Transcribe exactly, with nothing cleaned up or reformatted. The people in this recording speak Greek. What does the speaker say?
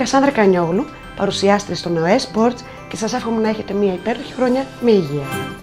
Κασάνδρα Κανιόγλου, παρουσιάστρια στο ΝΟΕ Sports και σας εύχομαι να έχετε μια υπέροχη χρονιά με υγεία.